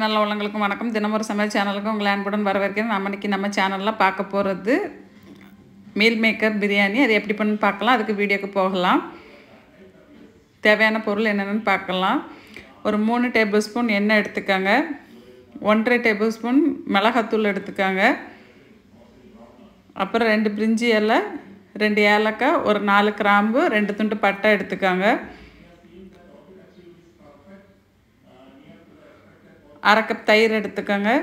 அனைத்து நல்ல உள்ளங்களுக்கும் வணக்கம். தினமொரு சமையல் சேனலுக்கு உங்களை அன்புடன் வரவேற்கிறேன். நம்ம சேனலில் பார்க்க போகிறது மீல் மேக்கர் பிரியாணி. அது எப்படி பண்ணு பார்க்கலாம். அதுக்கு வீடியோக்கு போகலாம். தேவையான பொருள் என்னென்னு பார்க்கலாம். ஒரு 3 டேபிள் ஸ்பூன் எண்ணெய் எடுத்துக்கோங்க. 1.5 டேபிள் ஸ்பூன் மிளகாத்தூள் எடுத்துக்கோங்க. அப்புறம் 2 பிரிஞ்சி இலை, 2 ஏலக்காய், ஒரு 4 கிராம்பு, 2 துண்டு பட்டை எடுத்துக்கோங்க. 1/2 கப் தயிர் எடுத்துக்கோங்க.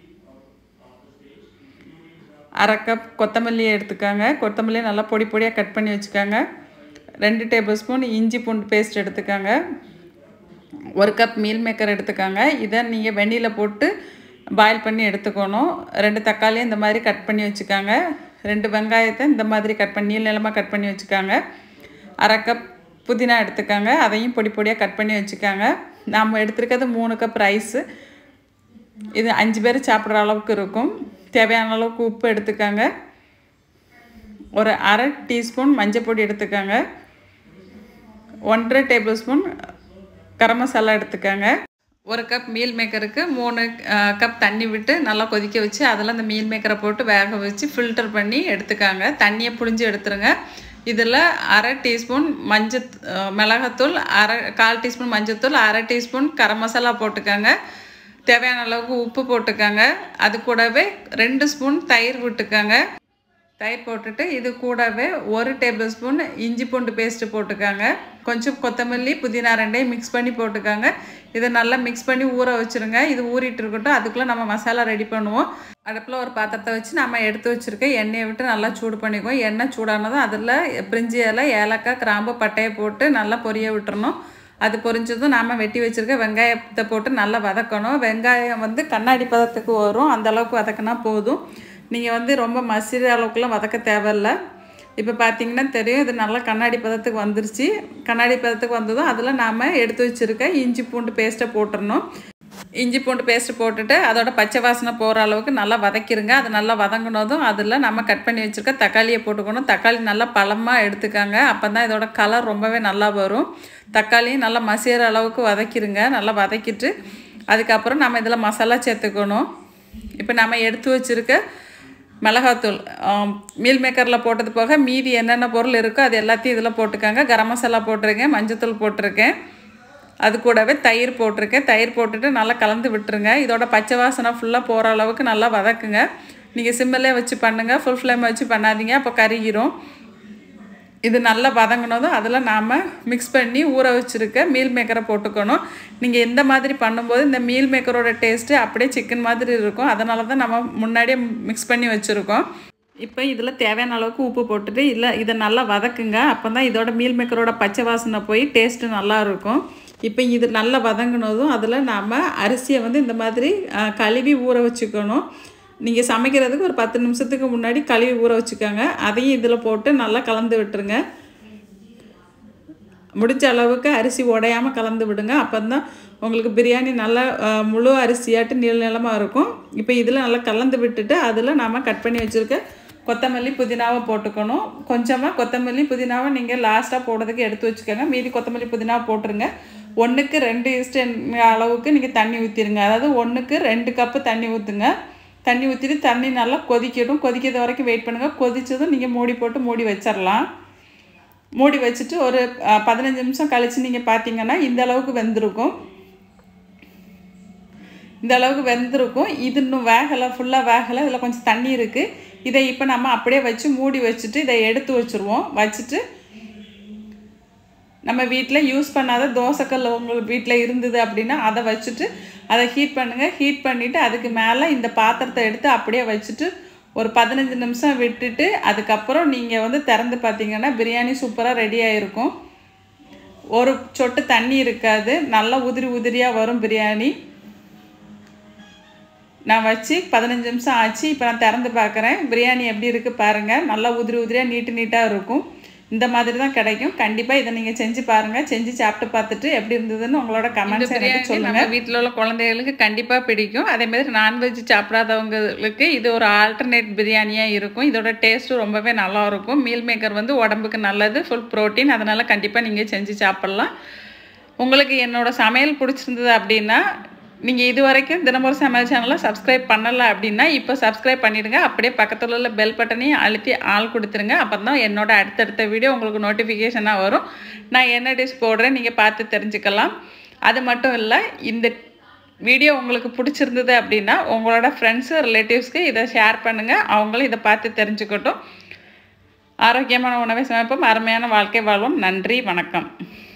1/2 கப் கொத்தமல்லி எடுத்துக்கோங்க. கொத்தமல்லியை நல்லா பொடி பொடியாக கட் பண்ணி வச்சுக்கோங்க. 2 டேபிள் ஸ்பூன் இஞ்சி பூண்டு பேஸ்ட் எடுத்துக்கோங்க. 1 கப் மீல் மேக்கர் எடுத்துக்கோங்க. இதை நீங்கள் வெந்நீரில் போட்டு பாயில் பண்ணி எடுத்துக்கணும். 2 தக்காளியை இந்த மாதிரி கட் பண்ணி வச்சுக்கோங்க. 2 வெங்காயத்தை இந்த மாதிரி கட் பண்ணி நீளமாக கட் பண்ணி வச்சுக்கோங்க. 1/2 கப் புதினா எடுத்துக்கோங்க. அதையும் பொடி பொடியாக கட் பண்ணி வச்சுக்கோங்க. நாம் எடுத்துருக்கிறது 3 கப் ரைஸு. இது 5 பேர் சாப்பிட்ற அளவுக்கு இருக்கும். தேவையான அளவுக்கு உப்பு எடுத்துக்கோங்க. ஒரு 1/2 டீஸ்பூன் மஞ்சள் பொடி எடுத்துக்கோங்க. 1.5 டேபிள் ஸ்பூன் கரம் மசாலா எடுத்துக்கோங்க. 1 கப் மீல் மேக்கருக்கு 3 கப் தண்ணி விட்டு நல்லா கொதிக்க வச்சு அதில் அந்த மீல் மேக்கரை போட்டு வேக வச்சு ஃபில்டர் பண்ணி எடுத்துக்காங்க. தண்ணியை புழிஞ்சு எடுத்துருங்க. இதில் 1/2 டீஸ்பூன் மிளகாத்தூள், 1/4 டீஸ்பூன் மஞ்சத்தூள், 1/2 டீஸ்பூன் கரம் மசாலா போட்டுக்கோங்க. தேவையான அளவுக்கு உப்பு போட்டுக்கோங்க. அது கூடவே 2 ஸ்பூன் தயிர் விட்டுக்கோங்க. தயிர் போட்டுட்டு இது கூடவே 1 டேபிள் ஸ்பூன் இஞ்சி பூண்டு பேஸ்ட்டு போட்டுக்கோங்க. கொஞ்சம் கொத்தமல்லி, புதினா 2ஐயும் மிக்ஸ் பண்ணி போட்டுக்கோங்க. இதை நல்லா மிக்ஸ் பண்ணி ஊற வச்சுருங்க. இது ஊறிட்டு இருக்கட்டும். அதுக்குள்ளே நம்ம மசாலா ரெடி பண்ணுவோம். அடுப்பில் ஒரு பாத்திரத்தை வச்சு நம்ம எடுத்து வச்சுருக்க எண்ணெயை விட்டு நல்லா சூடு பண்ணிக்குவோம். எண்ணெய் சூடானதும் அதில் பிரிஞ்சி இலை, ஏலக்காய், கிராம்பு, பட்டையை போட்டு நல்லா பொரிய விட்டுறணும். அது பொரிஞ்சதும் நாம் வெட்டி வச்சுருக்க வெங்காயத்தை போட்டு நல்லா வதக்கணும். வெங்காயம் கண்ணாடி பதத்துக்கு வரும். அந்த அளவுக்கு வதக்கினா போதும். நீங்கள் ரொம்ப மசிற அளவுக்குலாம் வதக்க தேவையில்லை. இப்போ பார்த்தீங்கன்னா தெரியும், இது நல்லா கண்ணாடி பதத்துக்கு வந்துருச்சு. கண்ணாடி பதத்துக்கு வந்ததும் அதில் நாம் எடுத்து வச்சுருக்க இஞ்சி பூண்டு பேஸ்ட்டை போட்டுடணும். இஞ்சி பூண்டு பேஸ்ட்டு போட்டுட்டு அதோட பச்சை வாசனை போகிற அளவுக்கு நல்லா வதக்கிடுங்க. அது நல்லா வதங்கினதும் அதில் நம்ம கட் பண்ணி வச்சுருக்க தக்காளியை போட்டுக்கணும். தக்காளி நல்லா பழமாக எடுத்துக்காங்க. அப்போ தான் இதோட கலர் ரொம்பவே நல்லா வரும். தக்காளியும் நல்லா மசிற அளவுக்கு வதக்கிடுங்க. நல்லா வதக்கிட்டு அதுக்கப்புறம் நம்ம இதில் மசாலா சேர்த்துக்கணும். இப்போ நம்ம எடுத்து வச்சுருக்க மிளகாத்தூள் மீல் மேக்கரில் போட்டது போக மீதி என்னென்ன பொருள் இருக்கோ அது எல்லாத்தையும் இதில் போட்டுக்கோங்க. கரம் மசாலா போட்டிருக்கேன், மஞ்சத்தூள் போட்டிருக்கேன். அது கூடவே தயிர் போட்டிருக்கேன். தயிர் போட்டுட்டு நல்லா கலந்து விட்டுருங்க. இதோட பச்சை வாசனை ஃபுல்லாக போகிற அளவுக்கு நல்லா வதக்குங்க. நீங்கள் சிம்மிலே வச்சு பண்ணுங்கள். ஃபுல் ஃப்ளேம் வச்சு பண்ணாதீங்க, அப்போ கருகிரும். இது நல்லா வதங்கினதும் அதில் நாம் மிக்ஸ் பண்ணி ஊற வச்சுருக்க மீல் மேக்கரை போட்டுக்கணும். நீங்கள் எந்த மாதிரி பண்ணும்போது இந்த மீல் மேக்கரோட டேஸ்ட்டு அப்படியே சிக்கன் மாதிரி இருக்கும். அதனால தான் நம்ம முன்னாடியே மிக்ஸ் பண்ணி வச்சுருக்கோம். இப்போ இதில் தேவையான அளவுக்கு உப்பு போட்டுட்டு இதை நல்லா வதக்குங்க. அப்போ தான் இதோட மீல் மேக்கரோட பச்சை வாசனை போய் டேஸ்ட்டு நல்லாயிருக்கும். இப்போ இது நல்லா வதங்கினதும் அதில் நாம் அரிசியை இந்த மாதிரி கழுவி ஊற வச்சுக்கணும். நீங்கள் சமைக்கிறதுக்கு ஒரு 10 நிமிஷத்துக்கு முன்னாடி கழுவி ஊற வச்சுக்கோங்க. அதையும் இதில் போட்டு நல்லா கலந்து விட்டுருங்க. முடிஞ்ச அளவுக்கு அரிசி உடையாமல் கலந்து விடுங்க. அப்போ தான் உங்களுக்கு பிரியாணி நல்லா முழு அரிசியாட்டு நீளமாக இருக்கும். இப்போ இதில் நல்லா கலந்து விட்டுட்டு அதில் நாம் கட் பண்ணி வச்சுருக்க கொத்தமல்லி, புதினாவை போட்டுக்கணும். கொஞ்சமாக கொத்தமல்லி, புதினாவை நீங்கள் லாஸ்ட்டாக போடுறதுக்கு எடுத்து வச்சுக்கோங்க. மீதி கொத்தமல்லி, புதினாவை போட்டுருங்க. 1க்கு 2 அளவுக்கு நீங்கள் தண்ணி ஊற்றிடுங்க. அதாவது 1க்கு 2 கப்பு தண்ணி ஊற்றுங்க. தண்ணி ஊற்றிட்டு தண்ணி நல்லா கொதிக்கட்டும். கொதிக்கிறது வரைக்கும் வெயிட் பண்ணுங்கள். கொதித்ததும் நீங்கள் மூடி போட்டு மூடி வச்சிடலாம். மூடி வச்சுட்டு ஒரு 15 நிமிஷம் கழித்து நீங்கள் பார்த்தீங்கன்னா இந்த அளவுக்கு வெந்திருக்கும். இந்த அளவுக்கு வெந்திருக்கும். இது இன்னும் வேகலை, ஃபுல்லாக வேகலை. இதில் கொஞ்சம் தண்ணி இருக்குது. இதை இப்போ நம்ம அப்படியே வச்சு மூடி வச்சுட்டு இதை எடுத்து வச்சுருவோம். வச்சுட்டு நம்ம வீட்டில் யூஸ் பண்ணாத தோசைக்கல் உங்களுக்கு வீட்டில் இருந்தது அப்படின்னா அதை வச்சுட்டு அதை ஹீட் பண்ணுங்கள். ஹீட் பண்ணிவிட்டு அதுக்கு மேலே இந்த பாத்திரத்தை எடுத்து அப்படியே வச்சுட்டு ஒரு 15 நிமிஷம் விட்டுட்டு அதுக்கப்புறம் நீங்கள் திறந்து பார்த்தீங்கன்னா பிரியாணி சூப்பராக ரெடி ஆகிருக்கும். ஒரு சொட்டு தண்ணி இருக்காது. நல்லா உதிரி உதிரியாக வரும் பிரியாணி. நான் வச்சு 15 நிமிஷம் ஆச்சு. இப்போ நான் திறந்து பார்க்குறேன். பிரியாணி எப்படி இருக்குது பாருங்கள். நல்லா உதிரி உதிரியாக நீட்டாக இருக்கும். இந்த மாதிரி தான் கிடைக்கும். கண்டிப்பாக இதை நீங்கள் செஞ்சு பாருங்கள். செஞ்சு சாப்பிட்டு பார்த்துட்டு எப்படி இருந்ததுன்னு உங்களோட கமெண்ட்ஸ் எனக்கு சொல்லுங்கள். வீட்டில் உள்ள குழந்தைகளுக்கு கண்டிப்பாக பிடிக்கும். அதேமாதிரி நான்வெஜ் சாப்பிடாதவங்களுக்கு இது ஒரு ஆல்டர்னேட் பிரியாணியாக இருக்கும். இதோட டேஸ்ட்டு ரொம்பவே நல்லாயிருக்கும். மீல் மேக்கர் உடம்புக்கு நல்லது, ஃபுல் ப்ரோட்டீன். அதனால் கண்டிப்பாக நீங்கள் செஞ்சு சாப்பிட்லாம். உங்களுக்கு என்னோடய சமையல் பிடிச்சிருந்தது அப்படின்னா நீங்கள் இது வரைக்கும் தினமொரு சமையல் சேனலை சப்ஸ்கிரைப் பண்ணலை அப்படின்னா இப்போ சப்ஸ்கிரைப் பண்ணிவிடுங்க. அப்படியே பக்கத்தில் உள்ள பெல் பட்டனையும் அழுத்தி ஆள் கொடுத்துருங்க. அப்போ தான் என்னோட அடுத்தடுத்த வீடியோ உங்களுக்கு நோட்டிஃபிகேஷனாக வரும். நான் என்ன டிஷ் போடுறேன் நீங்கள் பார்த்து தெரிஞ்சுக்கலாம். அது மட்டும் இல்லை, இந்த வீடியோ உங்களுக்கு பிடிச்சிருந்தது அப்படின்னா உங்களோட ஃப்ரெண்ட்ஸு ரிலேட்டிவ்ஸ்க்கு இதை ஷேர் பண்ணுங்கள். அவங்களும் இதை பார்த்து தெரிஞ்சுக்கட்டும். ஆரோக்கியமான உணவை சமைப்போம், அருமையான வாழ்க்கை வாழ்வோம். நன்றி, வணக்கம்.